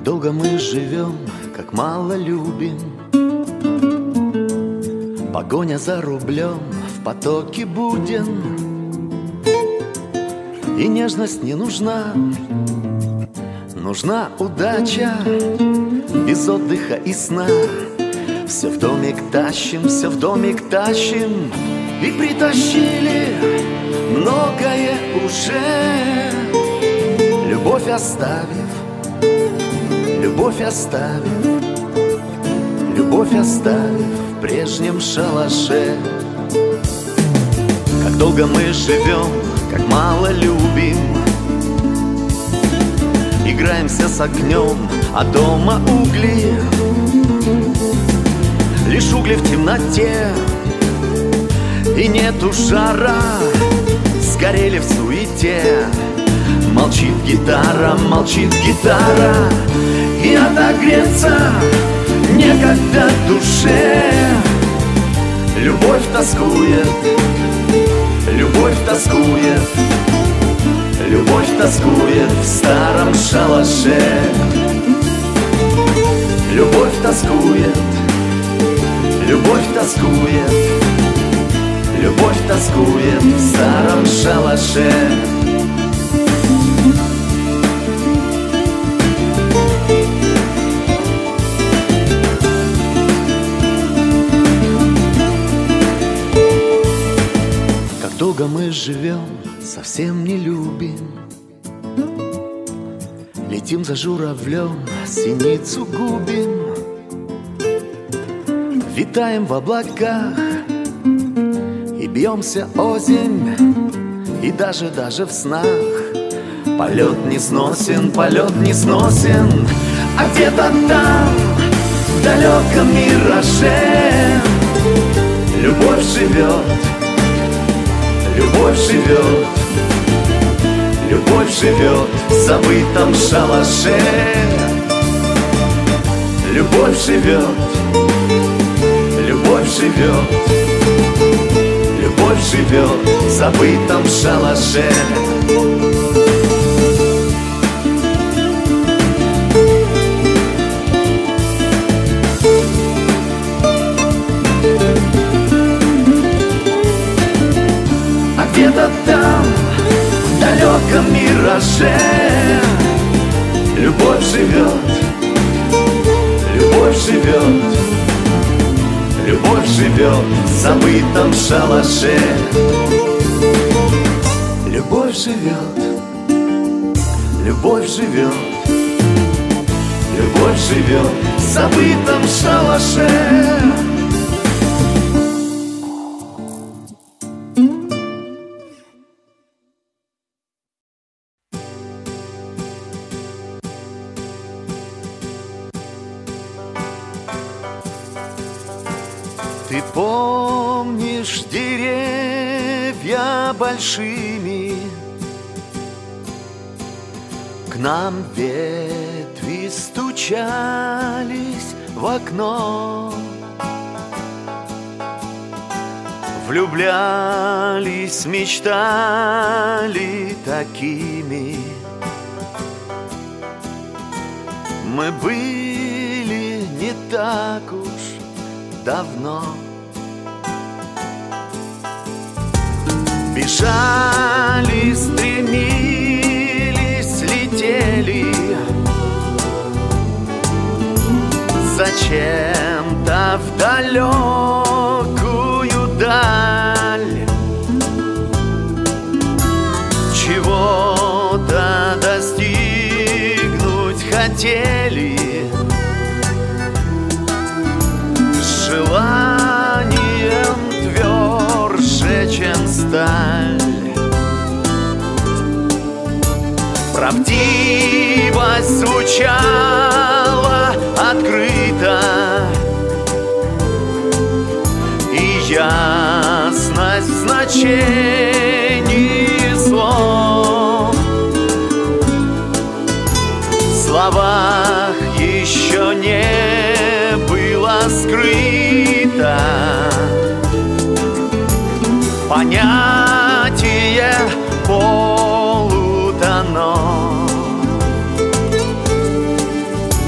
долго мы живем, как мало любим. Погоня за рублем в потоке буден. И нежность не нужна, нужна удача. Без отдыха и сна все в домик тащим, все в домик тащим. И притащили многое уже. Любовь оставив, любовь оставив, любовь оставив в прежнем шалаше. Как долго мы живем, как мало любим. Играемся с огнем, а дома угли. Лишь угли в темноте, и нету жара. Сгорели в суете. Молчит гитара, и отогреться некогда душе. Любовь тоскует, любовь тоскует, любовь тоскует в старом шалаше. Любовь тоскует, любовь тоскует, любовь тоскует в старом шалаше. Долго мы живем, совсем не любим. Летим за журавлем, синицу губим. Витаем в облаках и бьемся озимь. И даже в снах полет не сносен, полет не сносен. А где-то там, в далеком мираже, любовь живет. Любовь живет, любовь живет в забытом шалаше. Любовь живет, любовь живет, любовь живет в забытом шалаше. Где-то там, в далеком мираже, любовь живет, любовь живет, любовь живет в забытом шалаше. Любовь живет, любовь живет, любовь живет в забытом шалаше. Ты помнишь деревья большими? К нам ветви стучались в окно. Влюблялись, мечтали такими. Мы были не так уж давно. Бежали, стремились, летели зачем-то в далекую даль. Чего-то достигнуть хотели. Желанием тверже, чем сталь. Правдивость звучала открыто, и ясность в значении слов. В словах еще не было скрыто понятие полутонов.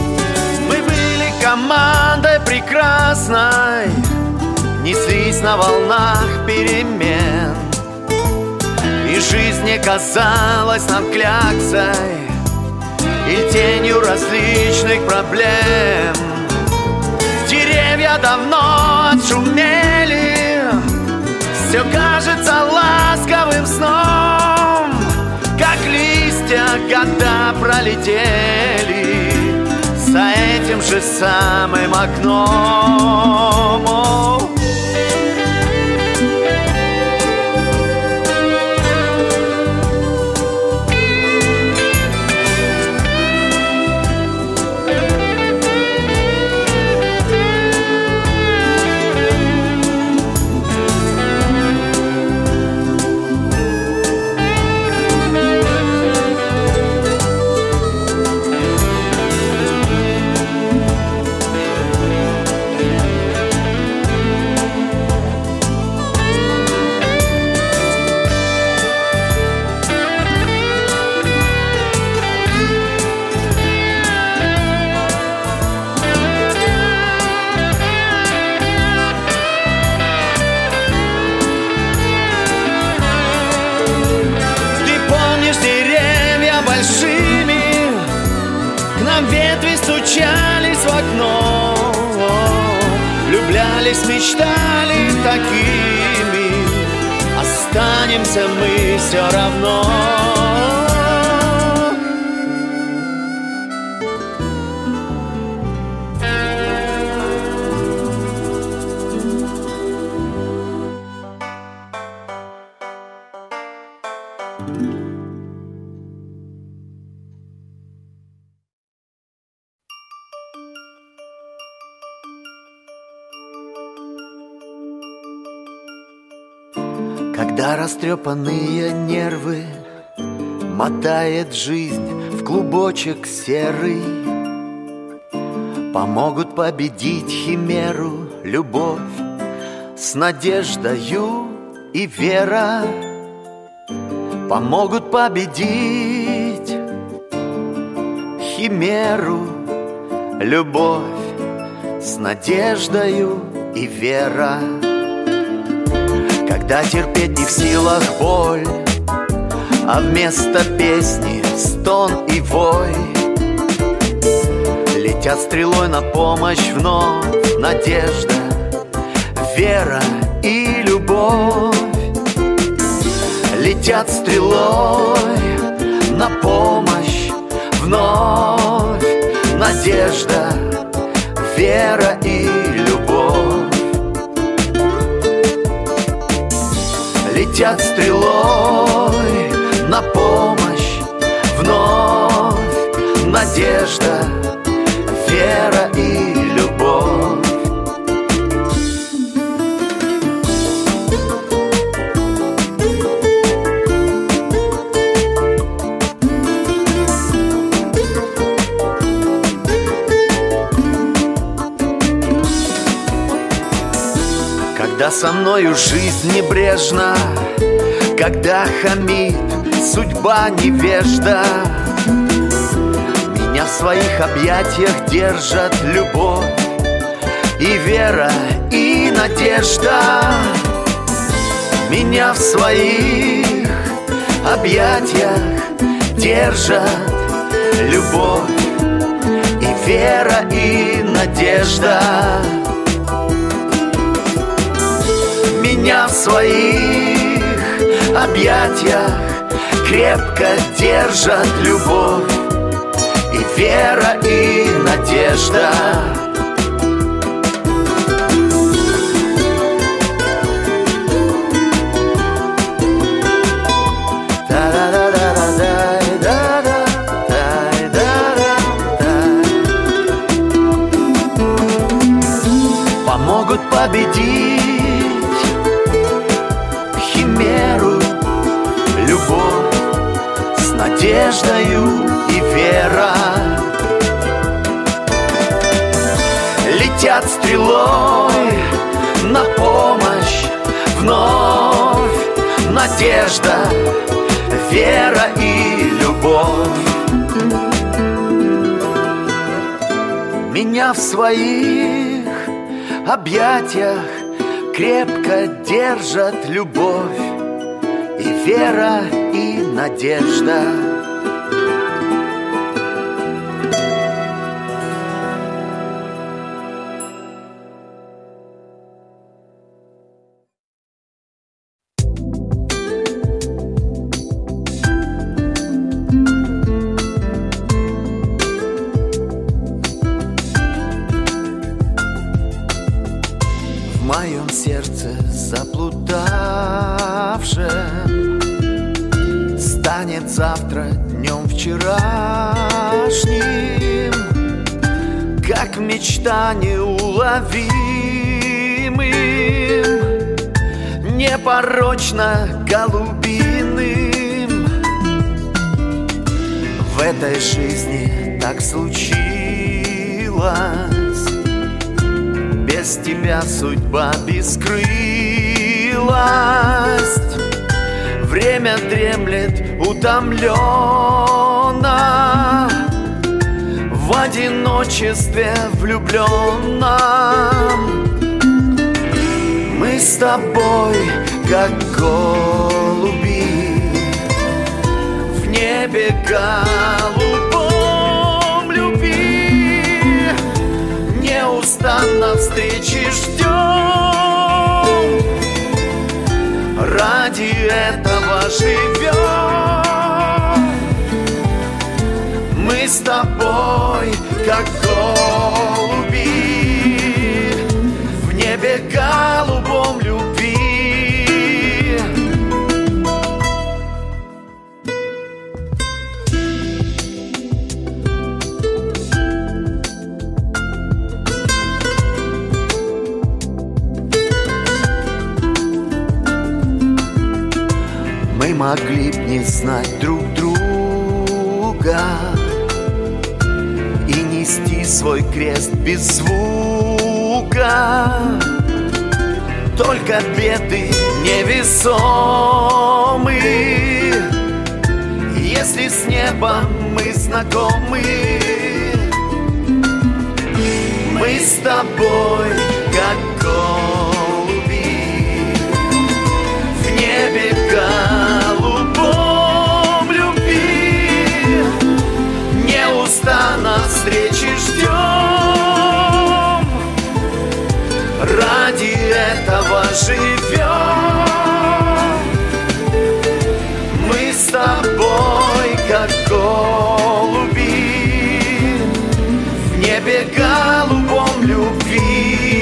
прекрасной неслись на волнах перемен, и жизнь не казалась нам кляксой или тенью различных проблем. Деревья давно отшумели, все кажется ласковым сном, как листья года пролетели за этим же самым окном. Стучались в окно, влюблялись, мечтали такими, останемся мы все равно. Когда растрепанные нервы мотает жизнь в клубочек серый, помогут победить химеру любовь с надеждою и вера. Помогут победить химеру любовь с надеждою и вера. Когда терпеть не в силах боль, а вместо песни стон и вой, летят стрелой на помощь вновь надежда, вера и любовь. Летят стрелой на помощь вновь надежда, вера и любовь. Летят стрелой на помощь вновь надежда, вера и любовь. Когда со мною жизнь небрежна, когда хамит судьба невежда, меня в своих объятиях держат любовь и вера и надежда. Меня в своих объятиях держат любовь и вера и надежда. Меня в своих объятиях крепко держат любовь и вера и надежда. Помогут победить химеру любовь с надеждою и вера. Летят стрелой на помощь вновь надежда, вера и любовь. Меня в своих объятиях крепко держат любовь и вера, и надежда. В моем сердце заплутавшем станет завтра днем вчерашним, как мечта неуловимым, непорочно голубиным. В этой жизни так случилось, без тебя судьба бескрылость. Время дремлет утомленно в одиночестве влюбленном. Мы с тобой, как голуби, в небе голубом любви, неустанно встречи ждем. Ради этого живем. Мы с тобой, как голуби, в небе голубом любви. Мы могли б не знать друг друга и нести свой крест без звука. Только беды невесомы, если с небом мы знакомы. Мы с тобой, как голуби, в небе голубом любви, неустанно встречи ждем. Ради этого живем. Мы с тобой, как голуби, в небе голубом любви.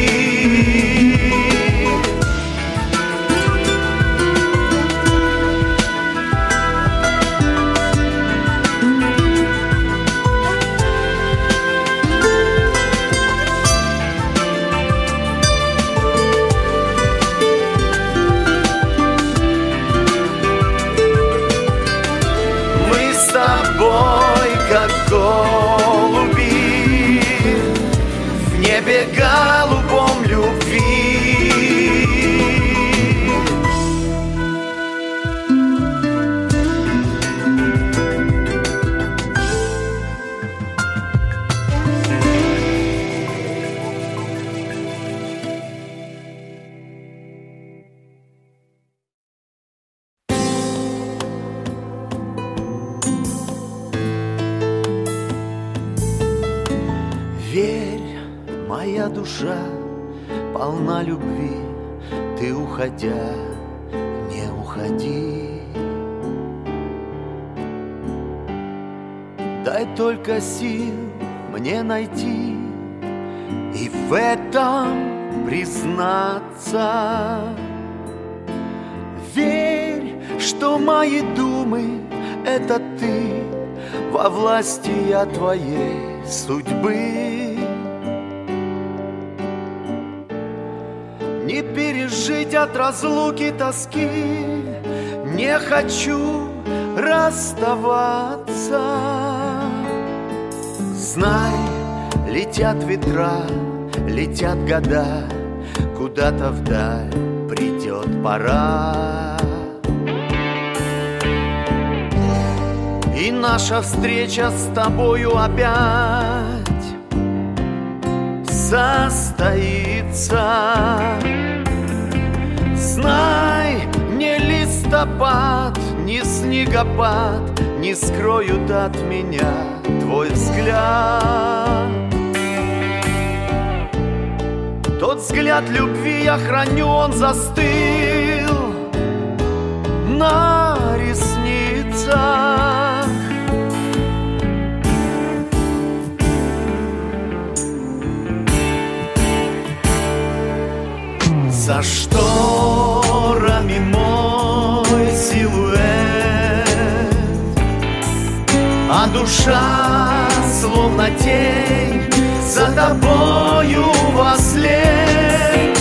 Как голуби, в небе голубом любви. Верь, моя душа полна любви, ты, уходя, не уходи. Дай только сил мне найти и в этом признаться. Верь, что мои думы — это ты, во власти я твоей судьбы. Не пережить от разлуки тоски, не хочу расставаться. Знай, летят ветра, летят года, куда-то вдаль придет пора. И наша встреча с тобою опять состоится. Знай, ни листопад, ни снегопад не скроют от меня твой взгляд. Тот взгляд любви я храню, он застыл на ресницах. За шторами мой силуэт, а душа словно тень за тобою вослед.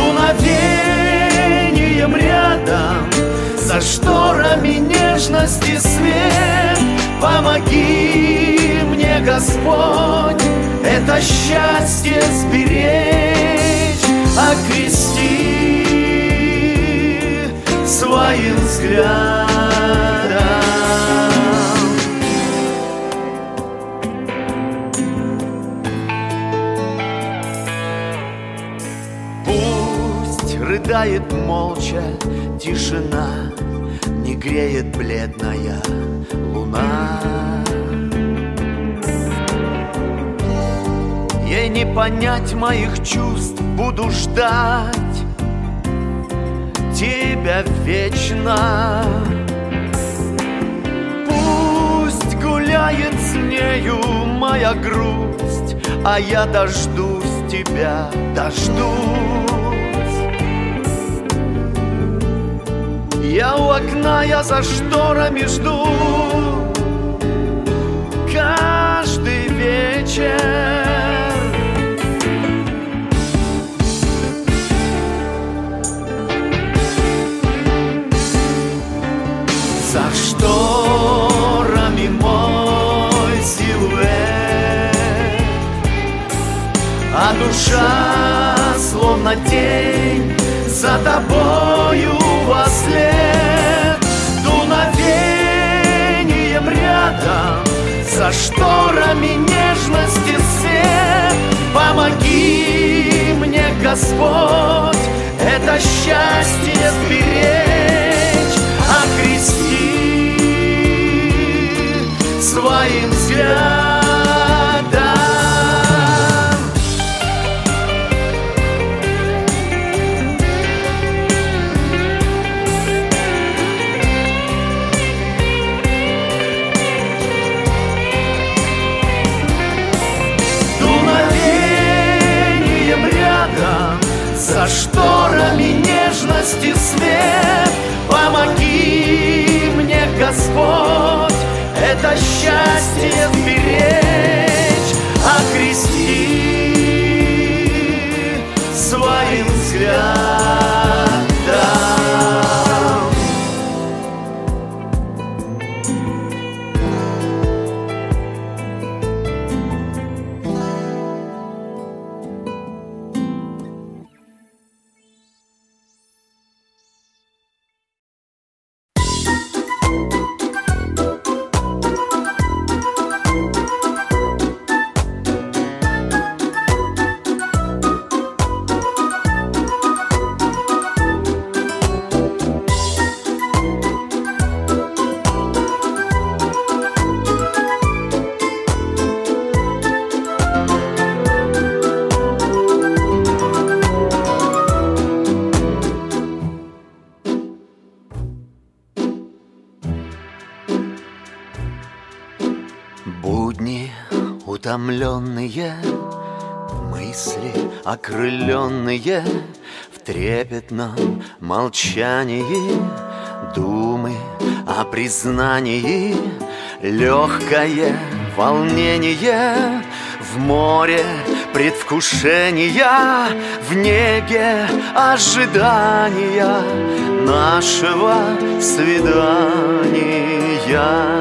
Дуновением рядом, за шторами нежности свет. Помоги мне, Господь, это счастье сберечь, окрести своим взглядом. Пусть рыдает молча тишина, не греет бледная луна. Ей не понять моих чувств, буду ждать тебя вечно. Пусть гуляет с нею моя грусть, а я дождусь тебя, дождусь. Я у окна, я за шторами жду каждый вечер. За шторами мой силуэт, а душа словно тень за тобою вослед. Дуновением рядом, за шторами нежности свет. Помоги мне, Господь, это счастье сберечь, окрести своим взглядом. Дуновением рядом, за шторами нежности свет. Помоги мне, Господь, это счастье сберечь, окрести своим взглядом. Будни утомленные, мысли окрыленные, в трепетном молчании думы о признании, легкое волнение в море предвкушения, в неге ожидания нашего свидания.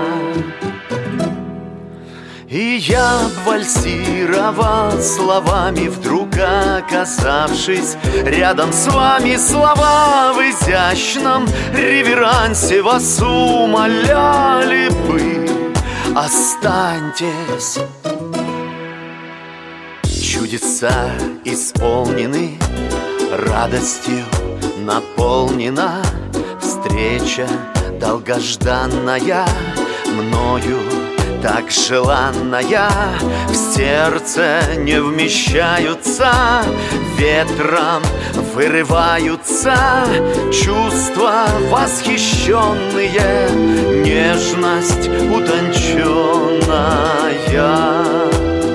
И я вальсировал словами, вдруг оказавшись рядом с вами. Слова в изящном реверансе вас умоляли бы: останьтесь. Чудеса исполнены, радостью наполнена встреча долгожданная, мною так желанная. В сердце не вмещаются, ветром вырываются чувства восхищенные, нежность утонченная.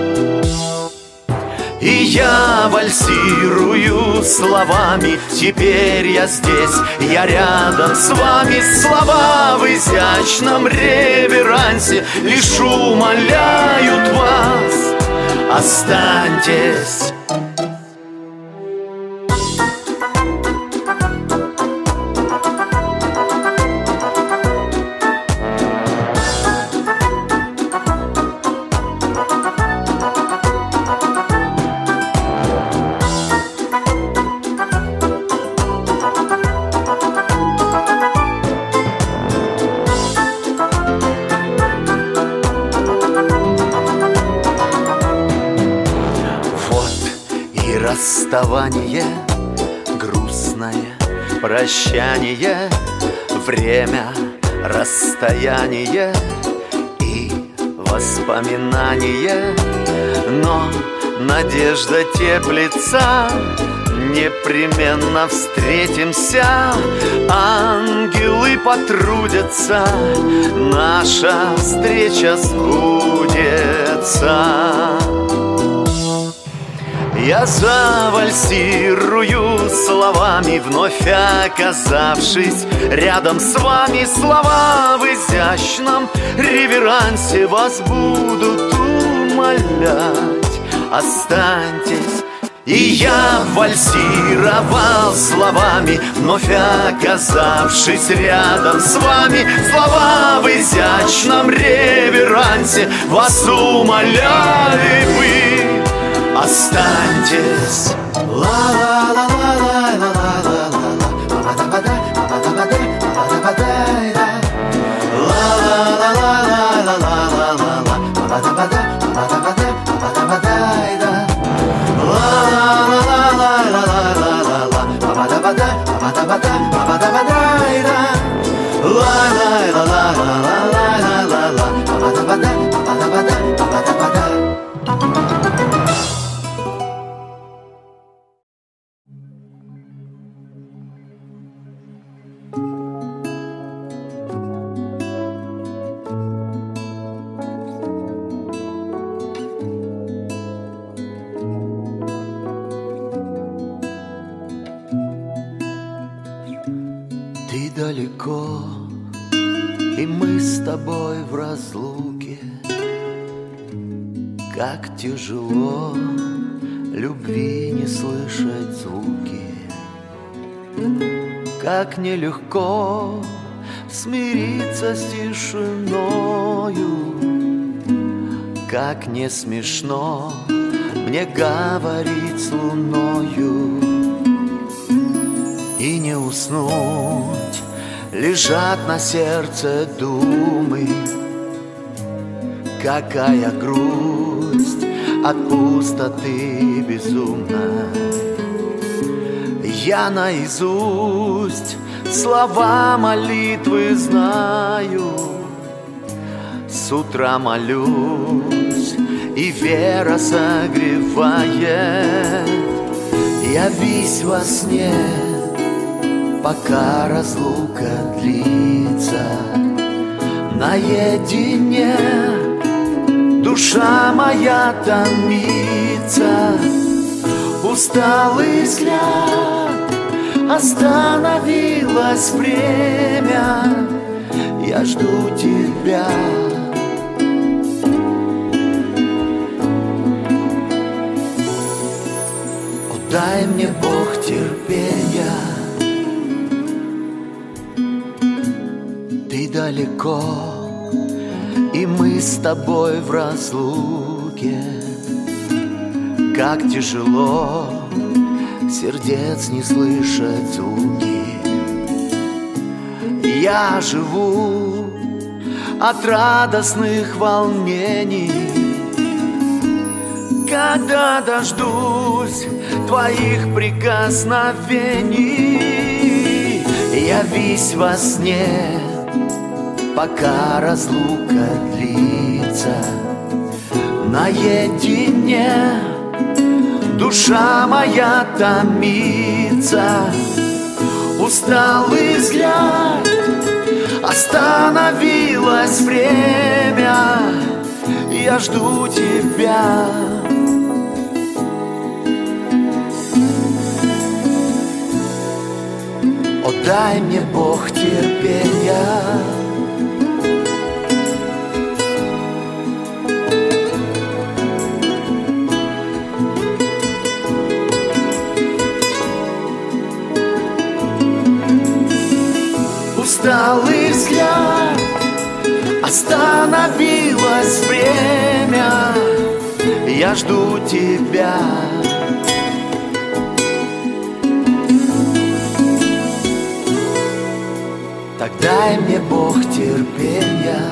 И я вальсирую словами, теперь я здесь, я рядом с вами. Слова в изящном реверансе лишь умоляют вас: останьтесь. Расставание, грустное прощание, время, расстояние и воспоминание. Но надежда теплится, непременно встретимся. Ангелы потрудятся, наша встреча сбудется. Я завальсирую словами, вновь оказавшись рядом с вами. Слова в изящном реверансе вас будут умолять: останьтесь. И я вальсировал словами, вновь оказавшись рядом с вами. Слова в изящном реверансе вас умоляли бы: останьтесь. Ты далеко, и мы с тобой в разлуке. Как тяжело любви не слышать звуки, как нелегко смириться с тишиною, как не смешно мне говорить с луною. И не уснуть, лежат на сердце думы. Какая грусть от пустоты безумной. Я наизусть слова молитвы знаю. С утра молюсь, и вера согревает. Явись во сне, пока разлука длится. Наедине душа моя томится. Усталый взгляд, остановилось время. Я жду тебя. О, дай мне, Бог, терпения. Ты далеко, и мы с тобой в разлуке. Как тяжело сердец не слышать звуки. Я живу от радостных волнений. когда дождусь твоих прикосновений, явись во сне, пока разлука длится. Наедине душа моя томится, усталый взгляд, остановилось время, я жду тебя. О, дай мне, Бог, терпения. Усталый взгляд, остановилось время, я жду тебя. Так дай мне, Бог, терпения.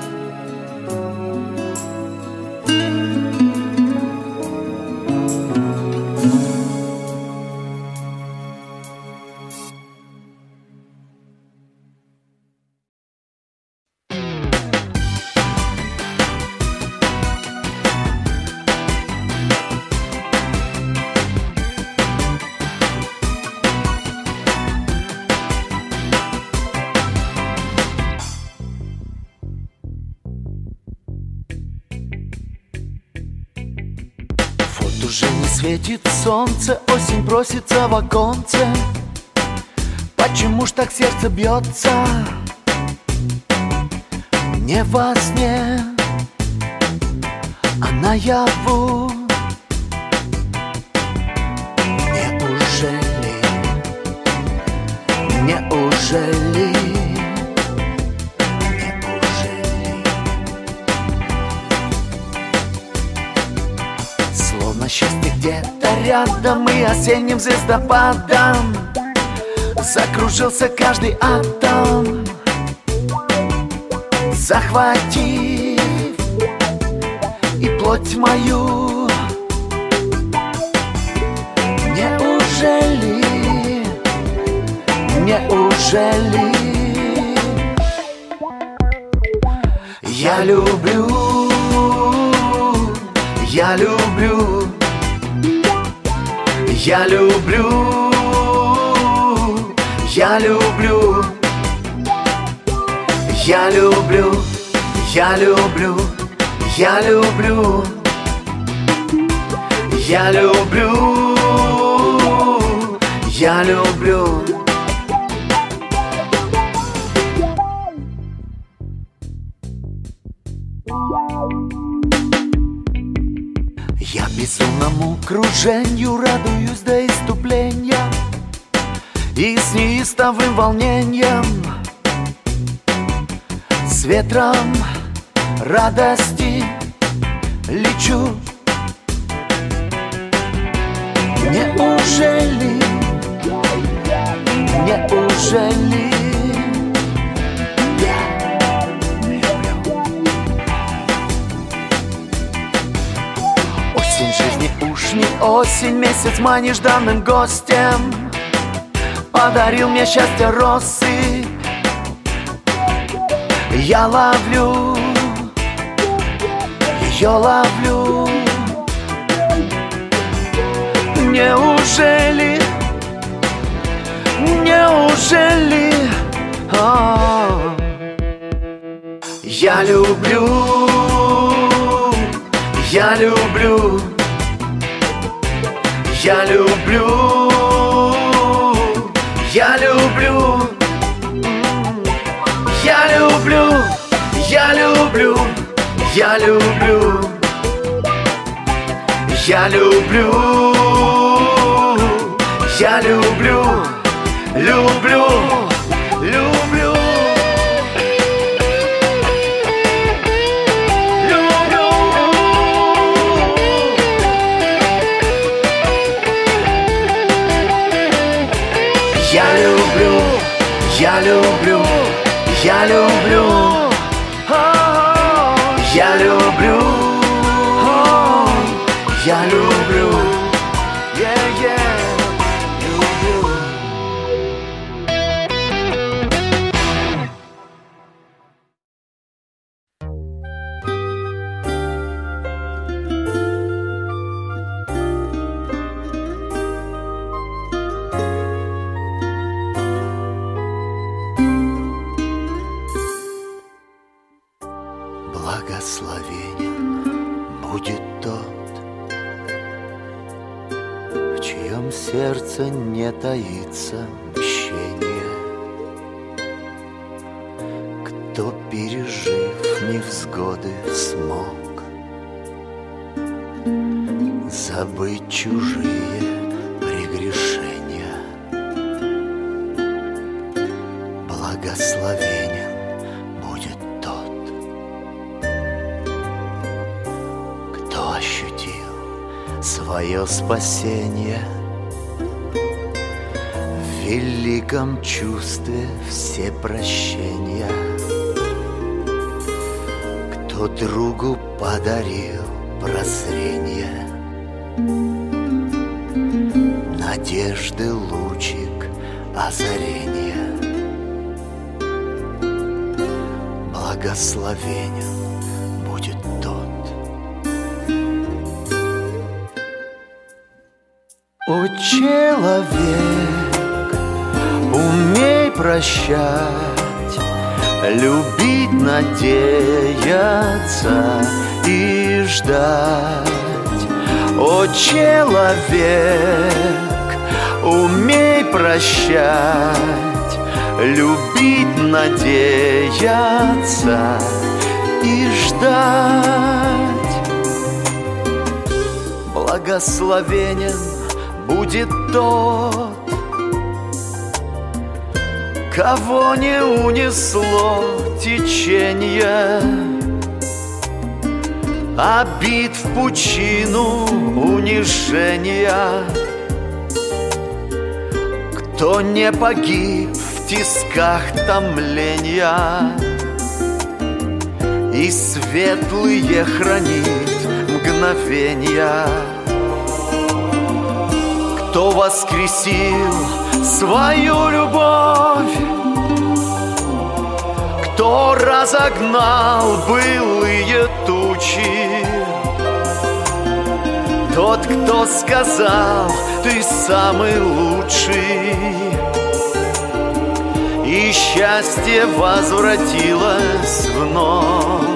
Уже не светит солнце, осень просится в оконце. Почему ж так сердце бьется? Не во сне, а наяву. Неужели, неужели, словно счастье где-то рядом, и осенним звездопадом закружился каждый атом, захватив и плоть мою. Неужели, неужели я люблю, я люблю, я люблю, я люблю, я люблю, я люблю, я люблю, я люблю, я люблю. Я безумному круженью радуюсь до иступления и с неистовым волнением, с ветром радости лечу. Неужели, неужели я люблю? Осень жизни уж не осень, месяц май нежданным гостем подарил мне счастье росы. Я ловлю, ее ловлю. Неужели, неужели я люблю, я люблю, я люблю, я люблю, я люблю, я люблю, я люблю, я люблю, я люблю, люблю, люблю. Я люблю, я люблю, я люблю, я люблю, Я люблю, люблю. Благословенен будет тот, в чьем сердце не таится мщение, кто, пережив невзгоды, смог забыть чужие прегрешения. Благословенен будет тот, кто ощутил свое спасение в великом чувстве всепрощения, кто другу подарил прозрение, надежды лучик озарения. Благословенен будет тот. О, человек, умей прощать, любить, надеяться и ждать. О, человек, умей прощать, любить, надеяться и ждать. Благословенен будет тот, кого не унесло течение обид в пучину унижения, кто не погиб в тисках томления и светлые хранит мгновения, кто воскресил свою любовь, кто разогнал былые тучи, тот, кто сказал: ты самый лучший, и счастье возвратилось вновь.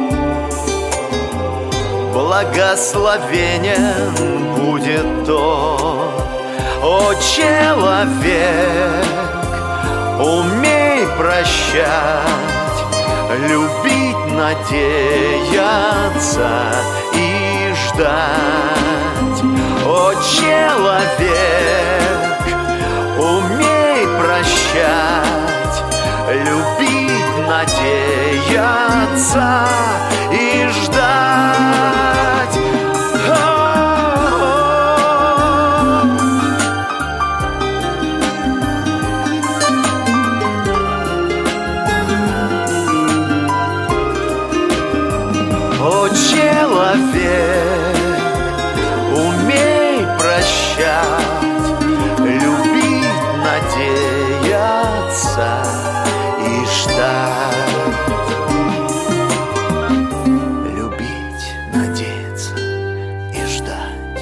Благословенен будет тот. О, человек, умей прощать, любить, надеяться и ждать. О, человек, умей прощать, любить, надеяться и ждать. О, человек, умей прощать, любить, надеяться и ждать. Любить, надеяться и ждать.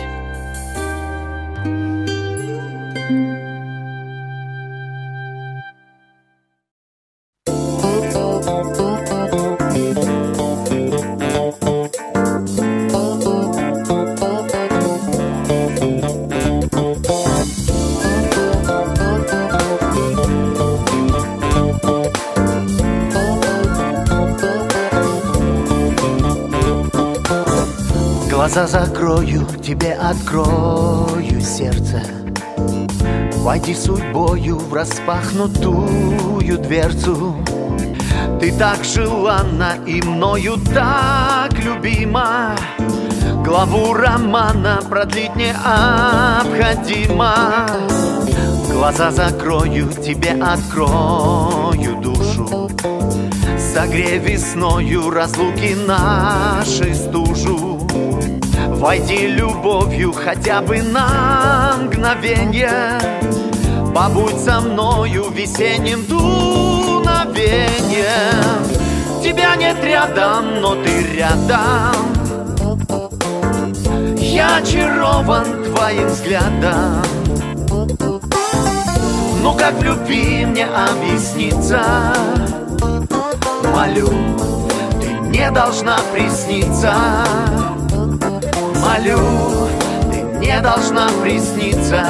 Глаза закрою, тебе открою сердце. Войди судьбою в распахнутую дверцу. Ты так желанна и мною так любима. Главу романа продлить необходимо. Глаза закрою, тебе открою душу. Согрей весною разлуки нашей стужу. Войди любовью хотя бы на мгновенье, побудь со мною весенним дуновеньем. Тебя нет рядом, но ты рядом. Я очарован твоим взглядом. Ну как в любви мне объясниться? Молю, ты не должна присниться. Молю, ты не должна присниться.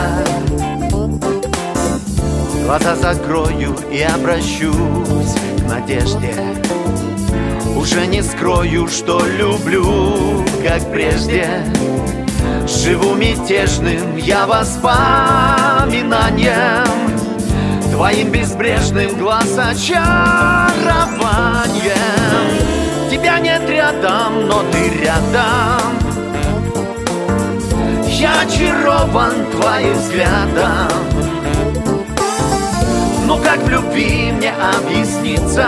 Глаза закрою и обращусь к надежде. Уже не скрою, что люблю, как прежде. Живу мятежным я воспоминанием, твоим безбрежным глаз очарованием. Тебя нет рядом, но ты рядом. Я очарован твоим взглядом. Ну как в любви мне объясниться?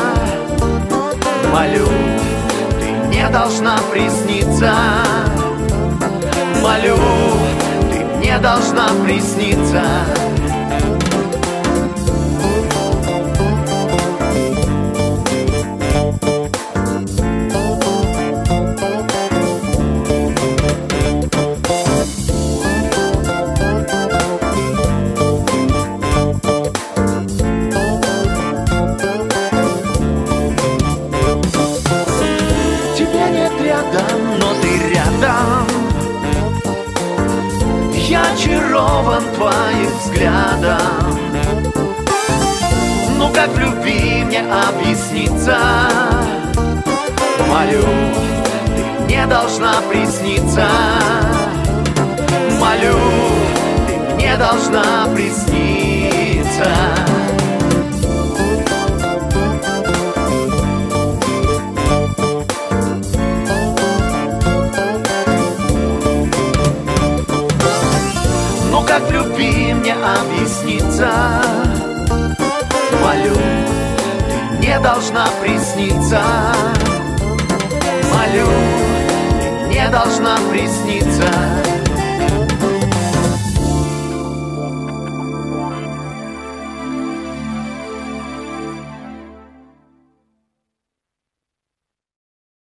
Молю, ты не должна присниться. Молю, ты не должна присниться. Тебя нет рядом, но ты рядом. Я очарован твоим взглядом. Ну как в любви мне объясниться? Молю, ты не должна присниться. Молю, ты не должна присниться. Как в любви мне объясниться? Молю, ты не должна присниться. Молю, ты не должна присниться.